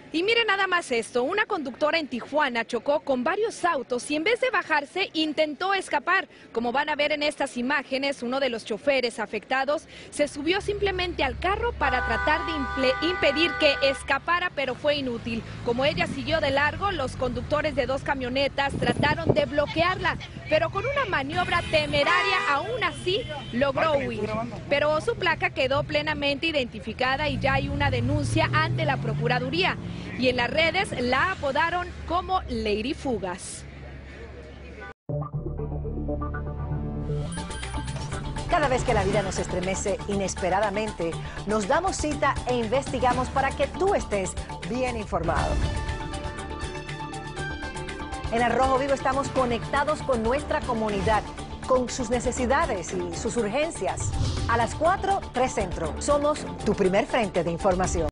Y mire nada más esto, una conductora en Tijuana chocó con varios autos y en vez de bajarse intentó escapar. Como van a ver en estas imágenes, uno de los choferes afectados se subió simplemente al carro para tratar de impedir que escapara, pero fue inútil. Como ella siguió de largo, los conductores de dos camionetas trataron de bloquearla, pero con una maniobra temeraria aún así logró huir. Pero su placa quedó plenamente identificada y ya hay una denuncia ante la Procuraduría. Y en las redes la apodaron como Lady Fugas. Cada vez que la vida nos estremece inesperadamente, nos damos cita e investigamos para que tú estés bien informado. En Al Rojo Vivo estamos conectados con nuestra comunidad, con sus necesidades y sus urgencias. A las 4, 3 Centro. Somos tu primer frente de información.